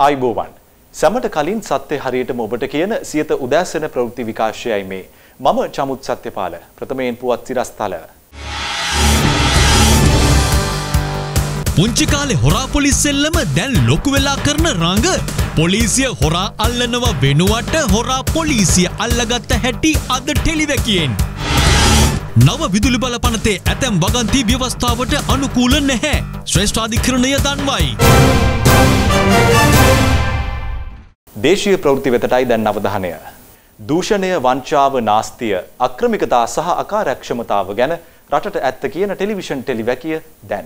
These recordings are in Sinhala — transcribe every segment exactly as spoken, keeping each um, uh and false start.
ආයුබෝවන්. සමට කලින් සත්‍ය හරියටම ඔබට කියන සියත උදෑසන ප්‍රවෘත්ති විකාශයයි මේ. මම චමුත් සත්‍යපාල. ප්‍රථමයෙන් පුවත් සිරස්තල. පුංචි කාලේ හොරා පොලිස් සෙල්ලම දැන් ලොකු වෙලා කරන රඟ. පොලිසිය හොරා අල්ලනවා වෙනුවට හොරා පොලිසිය අල්ලගත්ත හැටි අද ටෙලිවැකියෙන්. නව විදුලි බල පනතේ ඇතැම් වගන්ති ව්‍යවස්ථාවට අනුකූල නැහැ. ශ්‍රේෂ්ඨාධිකරණය දන්වයි. දේශීය ප්‍රවෘත්ති වෙතටයි දැන් අවධානය. දූෂණය, වංචාව, නාස්තිය, අක්‍රමිකතා සහ අකාර්යක්ෂමතාව ගැන රටට ඇත්ත කියන ටෙලිවිෂන් ටෙලිවැකිය දැන්.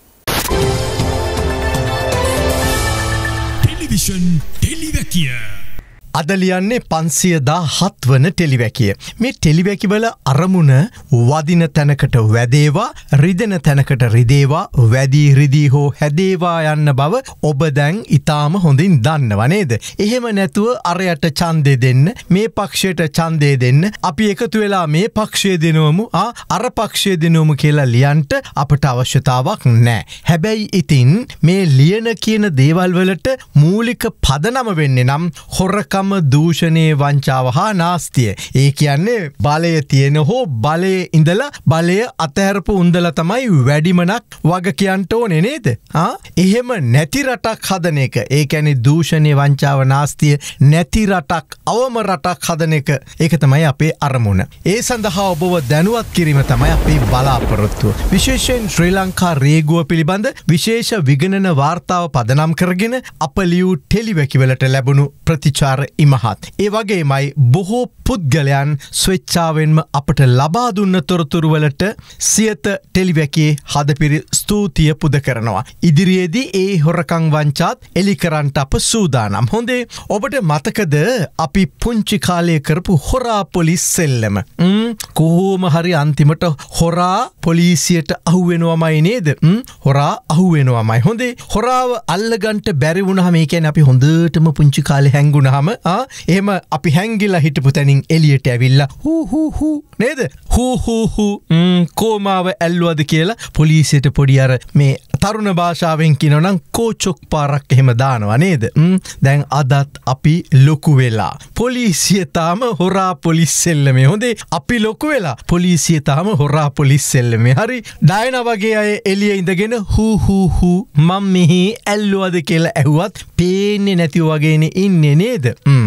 ටෙලිවිෂන් ටෙලිවැකිය අද ලියන්නේ පන්සිය දාහත් වන ටෙලිවැකිය. මේ ටෙලිවැකිවල අරමුණ වදින තැනකට වැදේවා, රිදෙන තැනකට රිදේවා, වැදී රිදී හෝ හැදේවා යන්න බව ඔබ දැන් ඉතාම හොඳින් දන්නව නේද? එහෙම නැතුව අරයට ඡන්දේ දෙන්න, මේ පක්ෂයට ඡන්දේ දෙන්න, අපි එකතු වෙලා මේ පක්ෂය දෙනවමු, ආ අර පක්ෂය දෙනවමු කියලා ලියන්ට අපට අවශ්‍යතාවක් නැහැ. හැබැයි ඉතින් මේ ලියන කියන දේවල් වලට මූලික පදනම වෙන්නේ නම් හොරකම්, දූෂණයේ, වංචාව හා නාස්තිය. ඒ කියන්නේ බලය තියෙන හෝ බලයේ ඉඳලා බලය අතහැරපු උන්දලා තමයි වැඩිමනක් වග කියන්ට ඕනේ නේද? ආ එහෙම නැති රටක් හදන එක. ඒ කියන්නේ දූෂණයේ, වංචාව, නාස්තිය නැති රටක්, අවම රටක් හදන එක. ඒක තමයි අපේ අරමුණ. ඒ සඳහා ඔබව දැනුවත් කිරීම තමයි අපේ බලාපොරොත්තුව. විශේෂයෙන් ශ්‍රී ලංකා රේගුව පිළිබඳ විශේෂ විගණන වාර්තාව පදනම් කරගෙන අප ලියූ ටෙලිවැකිවලට ලැබුණු ප්‍රතිචාර ඉමහත්. ඒ වගේමයි බොහෝ පුද්ගලයන් ස්වේච්ඡාවෙන්ම අපට ලබා දුන්න තොරතුරුවලට සියත ටෙලිවැකියේ හදපිරි ස්තුතිය පුද කරනවා. ඉදිරියේදී ඒ හොරකම් වංචාත් එලි කරන්නට අප සූදානම්. හොඳේ, ඔබට මතකද අපි පුංචි කාලේ කරපු හොරා පොලිස් සෙල්ලම? කොහොම හරි අන්තිමට හොරා පොලිසියට අහුවෙනවමයි නේද? හොරා අහුවෙනවමයි. හොඳේ, හොරාව අල්ලගන්ට බැරි වුණාම, ඒ කියන්නේ අපි හොඳටම පුංචි කාලේ හැංගුණාම, එහෙම අපි හැංගිලා හිටපු තැනින් එළියට ඇවිල්ලා හූ හූ හූ නේද? හූ හූ හූ කෝමාව ඇල්ලුවද කියලා පොලිසියට පොඩි අර මේ තරුණ භාෂාවෙන් කියනවනම් කෝචොක් පාරක් එහෙම දානවා නේද? දැන් අදත් අපි ලොකු වෙලා පොලිසිය තාම හොරා පොලිස් සෙල්ලමේ. හොඳේ, අපි ලොකු වෙලා පොලිසිය තාම හොරා පොලිස් සෙල්ලමේ. හරි, ඩයනා වගේ අය එළියේ ඉඳගෙන හූ හූ හූ මම මෙහි ඇල්ලුවද කියලා ඇහුවත් පේන්නේ නැතිව වගේනේ ඉන්නේ නේද?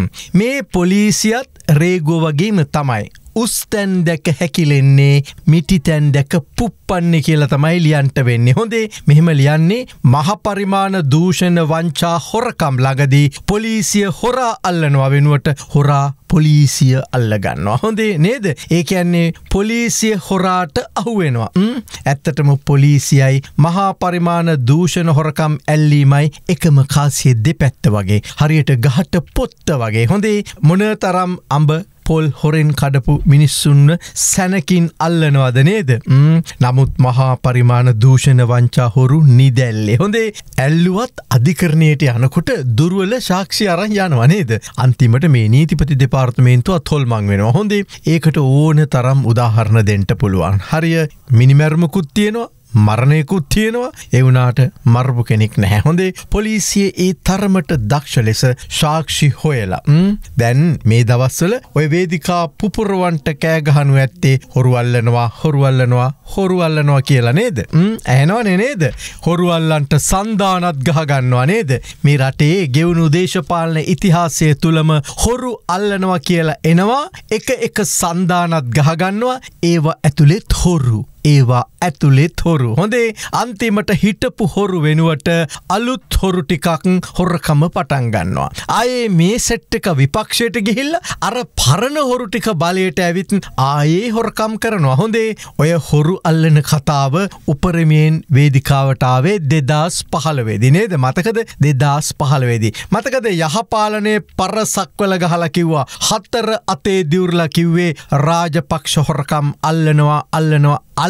මේ පොලිසියත් රේගුව වගේම තමයි. උස්තැන් දැක හැකිලෙන්නේ, මිටිතැන් දැක පුප්පන්නේ කියලා තමයි ලියන්ට වෙන්නේ. හොඳේ, මෙහෙම ලියන්නේ මහපරිමාණ දූෂණ, වංචා, හොරකම් ළඟදී පොලිසිය හොරා අල්ලනවා වෙනුවට හොරා පොලිසිය අල්ලගන්නවා. හොඳේ නේද? ඒ කියන්නේ පොලිසිය හොරාට අහුවෙනවා. ඇත්තටම පොලිසියයි මහා පරිමාණ දූෂණ, හොරකම් ඇල්ලීමයි එකම කාසිය දෙපැත්ත වගේ. හරියට ගහට පොත්ත වගේ. හොඳේ, මොනතරම් අඹ පොල් හොරෙන් කඩපු මිනිස්සුන්ව සැනකින් අල්ලනවද නේද? නමුත් මහා පරිමාණ දූෂණ, වංචා, හොරු නිදැල්ලේ. හොඳේ, ඇල්ලුවත් අධිකරණයට යනකොට දුර්වල සාක්ෂි අරන් යනවා නේද? අන්තිමට මේ නීතිපති දෙපාර්තමේන්තුව තොල්මන් වෙනවා. හොඳේ, ඒකට ඕන තරම් උදාහරණ දෙන්න පුළුවන්. හරිය මිනිමැරුමකුත් තියෙනවා, මරණයකුත් තියෙනවා. ඒ වුණාට මරපු කෙනෙක් නැහැ. හොඳේ, පොලිසිය ඒ තරමට දක්ෂ ලෙස සාක්ෂි හොයලා දැන් මේ දවස්වල ඔය වේදිකා පුපුරවන්ට කෑ ගහනු ඇත්තේ හොරු අල්ලනවා, හොරු අල්ලනවා, හොරු අල්ලනවා කියලා නේද? ඇහෙනවනේ නේද? හොරු අල්ලන්ට සන්දානත් ගහ ගන්නවා නේද? මේ රටේ ගෙවුණු දේශපාලන ඉතිහාසය තුලම හොරු අල්ලනවා කියලා එනවා, එක එක සන්දානත් ගහ ගන්නවා. ඒවා ඇතුළෙත් හොරු, ඒවා ඇතුළෙත් හොරු. හොඳේ, අන්තිමට හිටපු හොරු වෙනුවට අලුත් හොරු ටිකක් හොරකම පටන් ගන්නවා. ආයේ මේ සෙට් එක විපක්ෂයට ගිහිල්ලා අර පරණ හොරු ටික බලයට ඇවිත් ආයේ හොරකම් කරනවා. හොඳේ, ඔය හොරු අල්ලන කතාව උපරිමයෙන් වේදිකාවට ආවේ දෙදාස් පහළොව දී නේද? මතකද? දෙදාස් පහළොව දී. මතකද යහපාලනයේ පරසක්වල ගහලා කිව්වා, හතර අතේ දිවුරලා කිව්වේ රාජපක්ෂ හොරකම් අල්ලනවා, අල්ලනවා, අල්ලනවා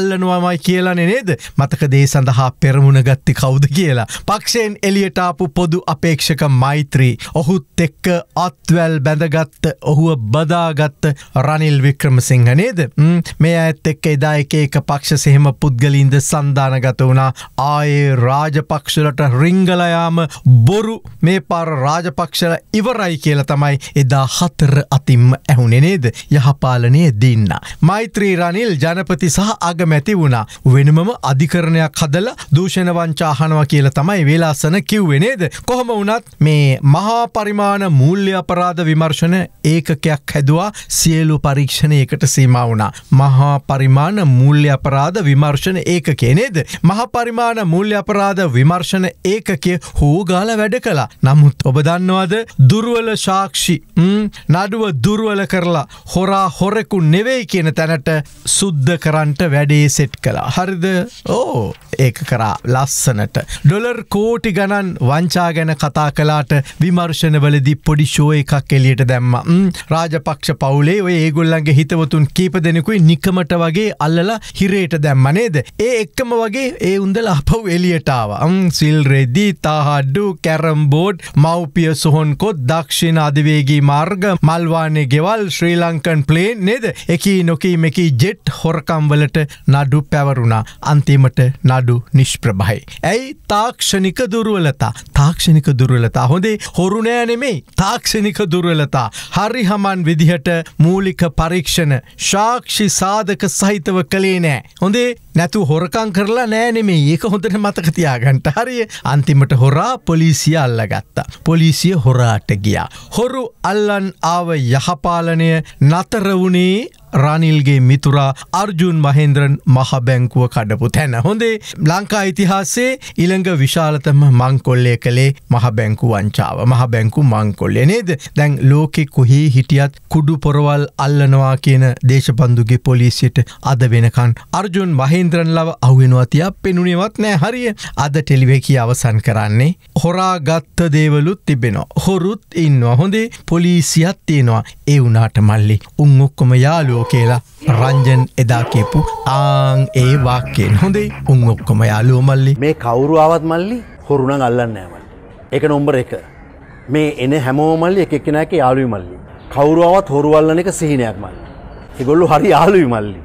අල්ලනවාමයි කියලානේ නේද? මතකද ඒ සඳහා පෙරමුණ ගත්තේ කවුද කියලා? පක්ෂයෙන් එළියට ආපු පොදු අපේක්ෂක මෛත්‍රී ඔහුත් එක්ක අත්වැල් බැඳගත්ත ඔහුව බදාගත්ත රනිල් වික්‍රමසිංහ නේද? මේ ඇත් එක්ක එදා එක එක පක්ෂ සෙහෙම පුද්ගලින්ද සන්දානගත වුණා. ආයේ රාජපක්ෂලට රිංගලා යාම බොරු, මේ පාර රාජපක්ෂල ඉවරයි කියලා තමයි එදා හතර අතින්ම ඇහුනේ නේද? යහපාලනයේ දින්න. මෛත්‍රී රනිල් ජනපති සහ අගමැති වුණා. වෙනමම අධිකරණයක් හදලා දූෂණ වංචා අහනවා කියලා තමයි වේලාසන කිව්වේ නේද? කොහොම වුණත් මේ මහා පරිමාණ මූල්‍ය අපරාධ විමර්ශන ඒකකයක් හැදුවා. සියලු පරීක්ෂණ ඒකට සීමා වුණා. මහා පරිමාණ මූල්‍ය අපරාධ විමර්ශන ඒකකේ නේද? මහා පරිමාණ මූල්‍ය අපරාධ විමර්ශන ඒකකයේ හොගාලා වැඩ කළා. නමුත් ඔබ දන්නවද දුර්වල සාක්ෂි නඩුව දුර්වල කරලා හොරා හොරෙකු නෙවෙයි කියන තැනට සුද්ධ කරන්ට වැඩේ සෙට් කළා. හරිද? ඕ ඒක කරා ලස්සනට. ඩොලර් කෝටි ගණන් වංචා ගැන කතා කළාට විමර්ශනවලදී පොඩි ෂෝ එකක් එළියට දැම්මා. රාජපක්ෂ පවුලේ ඔය ඒගොල්ලන්ගේ හිතවතුන් කීප දෙනෙකුයි නිකමට වගේ අල්ලලා හිරේට දැම්මා නේද? ඒ එක්කම වගේ ඒ උන්දලා අපව එළියට ආවා. සිල් රෙදි, තාහඩු, කැරම් බෝඩ්, මව්පිය සොහොන්කොත්, දක්ෂිණ අධිවේගී මාර්ග, මල්වානේ ගෙවල්, ශ්‍රී ලංකන් ප්ලේන් නේද? එකී නොකී මෙකී ජෙට් හොරකම් වලට නඩු පැවරුණා. අන්තිමට නඩු නිෂ්ප්‍රභයි. ඇයි? තාක්ෂණික දුර්වලතා. තාක්ෂණික දුර්වලතා. හොඳේ හොරු නෑ නෙමෙයි. තාක්ෂණික දුර්වලතා. හරි හමන් විදිහට මූලික පරීක්ෂණ සාක්ෂි සාධක සහිතව කළේ නෑ. හොඳේ නැතු හොරකම් කරලා නෑ නෙමෙයි. ඒක හොඳට මතක තියාගන්න. හරිය. අන්තිමට හොරා පොලිසිය අල්ලගත්තා. පොලිසිය හොරාට ගියා. හොරු අල්ලන් ආව යහපාලනය නතර වුණේ රනිල්ගේ මිතුරා අර්ජුන් මහේන්ද්‍රන් මහ බැංකුව කඩපු තැන. හොඳේ ලංකා ඉතිහාසයේ ඊළඟ විශාලතම මංකොල්ලය කළේ මහ බැංකු වංචාව. මහ බැංකු මංකොල්ලය නේද? දැන් ලෝකෙ කොහේ හිටියත් කුඩු පොරවල් අල්ලනවා කියන දේශබන්දුගේ පොලිසියට අද වෙනකන් අර්ජුන් මහේන්ද්‍රන් ලව අහුවෙනවා තියා පෙනුනේවත් නෑ. හරිය. අද ටෙලිවිෂන් අවසන් කරන්නේ හොරා ගත්ත දේවලුත් තිබෙනවා. හොරුත් ඉන්නවා. හොඳේ පොලිසියත් තියෙනවා. ඒ වුණාට මල්ලි උන් ඔක්කොම යාළුවෝ කියලා රංජන් එදා කියපු ආන් ඒ වාක්‍යයෙන්. හොඳේ උන් ඔක්කොම යාළුවෝ මල්ලි. මේ කවුරු ආවත් මල්ලි හොරු නම් අල්ලන්නේ නැහැ මල්ලි. ඒක නම්බර් එක. මේ එන හැමෝම මල්ලි එක එක්කෙනාක යාළුවයි මල්ලි. කවුරු ආවත් හොරු අල්ලන එක සිහිනයක් මල්ලි. ඒගොල්ලෝ හරි යාළුවයි මල්ලි.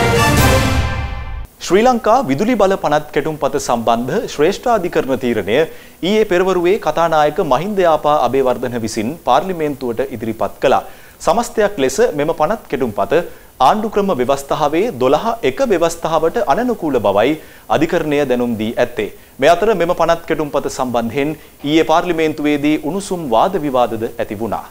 ශ්‍රී ලංකා විදුලි බල පනත් කෙටුම්පත සම්බන්ධ ශ්‍රේෂ්ඨාධිකරණ තීරණය ඊයේ පෙරවරුවේ කතානායක මහින්ද යාපා අබේවර්ධන විසින් පාර්ලිමේන්තුවට ඉදිරිපත් කළා. සමස්තයක් ලෙස මෙම පනත් කෙටුම්පත ආණ්ඩුක්‍රම ව්‍යවස්ථාවේ දොළහ එක ව්‍යවස්ථාවට අනනුකූල බවයි අධිකරණය දැනුම් දී ඇත්තේ. මේ අතර මෙම පනත් කෙටුම්පත සම්බන්ධයෙන් ඊයේ පාර්ලිමේන්තුවේදී උණුසුම් වාද විවාදද ඇති වුණා.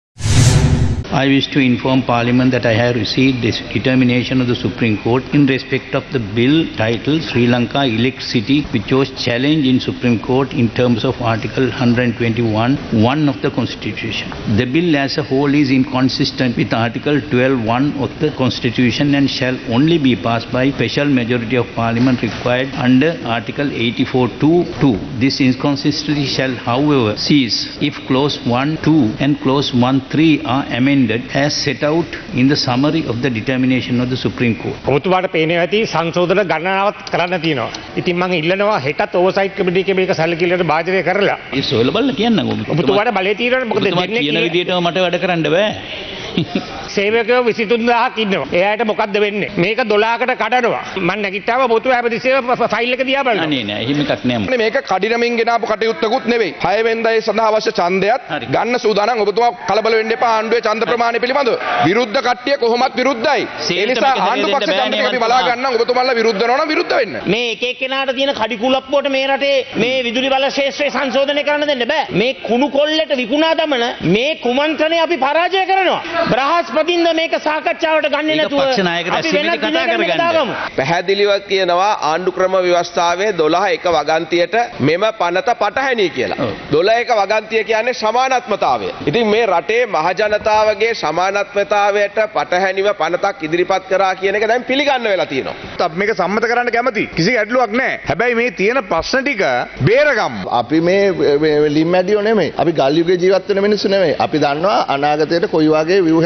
I wish to inform Parliament that I have received this determination of the Supreme Court in respect of the bill titled Sri Lanka Electricity, which was challenged in Supreme Court in terms of Article one twenty-one one of the Constitution. The bill as a whole is inconsistent with Article twelve one of the Constitution and shall only be passed by special majority of Parliament required under Article eighty-four two two. This inconsistency shall, however, cease if Clause one two and Clause one three are amended as set out in the summary of the determination of the Supreme Court. ඔබතුමාට පේනවා ඇති සංශෝධන ගණනාවක් කරන්න තියෙනවා. ඉතින් මම ඉල්ලනවා හෙටත් ඕවර්සයිට් කමිටු එකේ මේක සැලකිල්ලට භාජනය කරලා. ඒ සොයලා බලලා කියන්නකෝ. ඔබතුමාට බලය තියෙනවනේ මොකද දෙන්නේ කියන විදිහටම මට වැඩ කරන්න බෑ. සේවකයෝ විසිතුන් දහසක් ඉන්නවා. එයාට මොකද්ද වෙන්නේ? මේක දොළහකට කඩනවා. මම නැගිට්ටාම ඔබතුමා හැමතිස්සෙම ෆයිල් එක දිහා බලනවා. අනේ නෑ එහෙම එකක් නෑ. මේක කඩිනමින් ගෙනාපු කටයුත්තකුත් නෙවෙයි. හය වෙනිදා ඒ සඳහා අවශ්‍ය ඡන්දයත් ගන්න සූදානම්. ඔබතුමා කලබල වෙන්න එපා ආණ්ඩුවේ ඡන්ද ප්‍රමාණය පිළිබඳව. විරුද්ධ කට්ටිය කොහොමත් විරුද්ධයි. ඒ නිසා ආණ්ඩු පක්ෂ ඡන්දක අපි බලා ගන්නම්. ඔබතුමාලා විරුද්ධ වෙනවා නම් විරුද්ධ වෙන්න. මේ එක එක්කෙනාට තියෙන කඩි කුලප්පුවට මේ රටේ මේ විදුලි බල ශේෂ්ත්‍රය සංශෝධනය කරන්න දෙන්න බෑ. මේ කුණු කොල්ලට විකුණා දමන මේ කුමන්ත්‍රණය අපි පරාජය කරනවා. බ්‍රහස්පතින්ද මේක සාකච්ඡාවට ගන්නේ නැතුව අපි වෙනත් කතා කරගන්න. පැහැදිලිව කියනවා ආණ්ඩුක්‍රම ව්‍යවස්ථාවේ දොළහ එක වගන්තියට මෙම පනත පටහැනි කියලා. දොළහ එක වගන්තිය කියන්නේ සමානත්මතාවය. ඉතින් මේ රටේ මහ ජනතාවගේ සමානත්මතාවයට පටහැනිව පනතක් ඉදිරිපත් කරා කියන එක දැන් පිළිගන්න වෙලා තියෙනවා. අපි මේක සම්මත කරන්න කැමති. කිසි ගැටලුවක් නැහැ. හැබැයි මේ තියෙන ප්‍රශ්න ටික බේරගමු. අපි මේ ලිම්මැඩියෝ නෙමෙයි. අපි ගල් යුගයේ ජීවත් වෙන මිනිස්සු නෙමෙයි. අපි දන්නවා අනාගතයට කොයි වගේ ව්‍යුහයක්ද අවශ්‍ය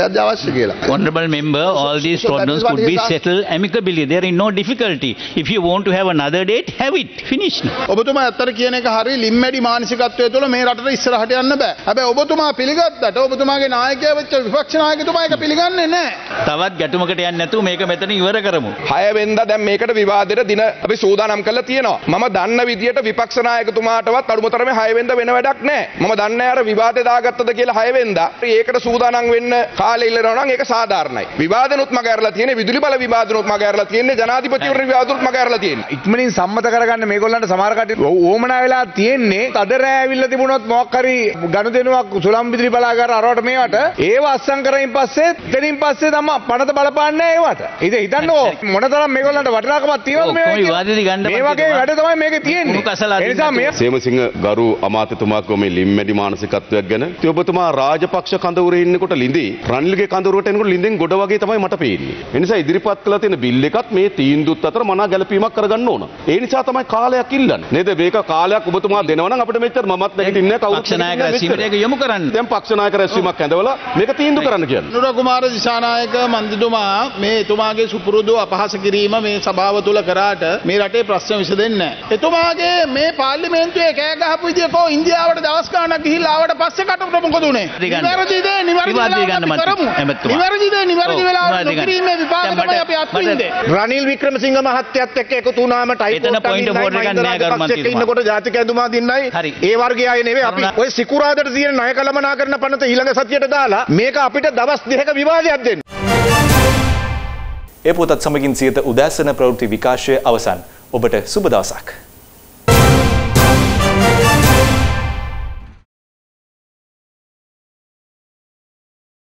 අවශ්‍ය කියලා. Honorable member, all these problems could be settled amicably. There is no difficulty. If you want to have another date, have it. Finished. ඔබතුමා ඇත්තට කියන එක හරිය ලිම්මැඩි මානසිකත්වය තුළ මේ රටට ඉස්සරහට යන්න බෑ. හැබැයි ඔබතුමා පිළිගත්තට ඔබතුමාගේ නායකයා වෙච්ච විපක්ෂ නායකතුමා ඒක පිළිගන්නේ නැහැ. තවත් ගැටුමකට යන්නේ නැතුව මේක මෙතන ඉවර කරමු. හය වෙනිදා දැන් මේකට විවාදෙට දින අපි සූදානම් කරලා තියෙනවා. මම දන්න විදියට විපක්ෂ නායකතුමාටවත් අඩුමතරමේ හය වෙනිදා වෙන වැඩක් නැහැ. මම දන්නේ අර විවාදේ දාගත්තද කියලා හය වෙනිදා. ඒකට සූදානම් වෙන්න කාලේ ඉල්ලනවා නම් ඒක සාධාරණයි. විවාදෙනුත් මග ඇරලා තියෙන්නේ, විදුලි බල විවාදෙනුත් මග ඇරලා තියෙන්නේ, ජනාධිපතිවරණ විවාදෙනුත් මග ඇරලා තියෙන්නේ. ඉක්මනින් සම්මත කරගන්න මේගොල්ලන්ට සමහර කටයුතු ඕමනා වෙලා තියෙන්නේ. අද රෑ ඇවිල්ලා තිබුණොත් මොකක් හරි ගනුදෙනුවක් සුළං විදුලි බලාගාර අරවට මේවට ඒව අස්සම් කරමින් පස්සේ දෙනින් පස්සේ තමයි පනත බලපාන්නේ ඒවට. ඉතින් හිතන්නකෝ මොනතරම් මේගොල්ලන්ට වටිනාකමක් තියෙනවද මේ විවාදෙදි ගන්න මේ වගේ වැඩ තමයි මේකේ තියෙන්නේ. ඒ නිසා මේ සේමසිංහ ගරු අමාත්‍යතුමා කෝ මේ ලිම්මැඩි මානසිකත්වයක් ගැන ඉතින් ඔබතුමා රාජපක්ෂ කඳවුරේ ඉන්නකොට ලිඳි රනිල්ගේ කඳවුරට එනකොට ලිඳෙන් ගොඩ වගේ තමයි මට පේන්නේ. ඒ නිසා ඉදිරිපත් කළ තියෙන බිල් එකත් මේ තීන්දුවත් අතර මනා ගැළපීමක් කරගන්න ඕන. ඒ නිසා තමයි කාලයක් ඉල්ලන්නේ. නේද? මේක කාලයක් ඔබතුමා දෙනවා නම් අපිට මෙච්චර මමත් නැගිටින්නේ නැහැ කවුරුත්. පක්ෂ නායක රැස්වීමට යොමු කරන්න. දැන් පක්ෂ නායක රැස්වීමක් ඇඳවලා මේක තීන්දුව කරන්න කියන්නේ. නුර කුමාර දිසානායක මන්ත්‍රීතුමා මේ එතුමාගේ සුපුරුදු අපහාස කිරීම මේ සභාව තුල කරාට මේ රටේ ප්‍රශ්න විසඳෙන්නේ නැහැ. එතුමාගේ මේ පාර්ලිමේන්තුවේ කෑ ගහපු විදිය කෝ ඉන්දියාවට දවස් ගාණක් ගිහිල්ලා ආවට පස්සේ කටුට මොකද උනේ? නිවැරදිද? නිවැරදි වෙලාවට කරමු. නිවැරදිද? නිවැරදි වෙලාවට නොකිරීමේ විපාක තමයි අපි අත්විඳින්නේ. රනිල් වික්‍රමසිංහ මහත්තයත් එක්ක එකතු වුණාම ටයිප් ඉන්නකොට ජාතික ඇඳුමා දින්නයි ඒ වර්ගය අය නෙවෙයි අපි ඔය සිකුරාදට තියෙන ණය කළමනා කරන පනත ඊළඟ සතියට දාලා මේක අපිට දවස් දෙකක විවාදයක් දෙන්න. ඒ පොතත් සමගින් සියත උදෑසන ප්‍රවෘත්ති විකාශය අවසන්. ඔබට සුබ දවසක්.